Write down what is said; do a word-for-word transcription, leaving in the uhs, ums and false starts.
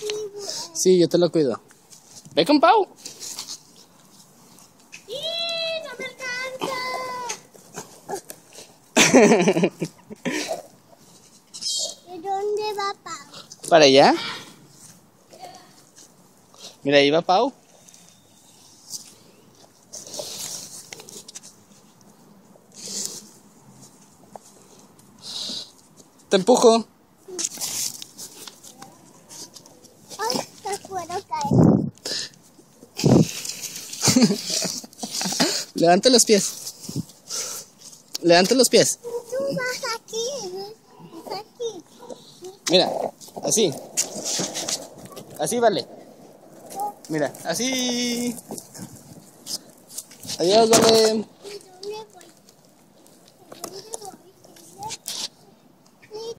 Sí, yo te lo cuido. Ve con Pau. ¡Sí! ¡No me alcanza! ¿De dónde va Pau? ¿Para allá? Mira, ahí va Pau. Te empujo. ¡Ay, te puedo caer! Levanta los pies. Levanta los pies. Tú vas aquí, ¿eh? Vas aquí. Mira, así. Así vale. Mira, así. Adiós, vale.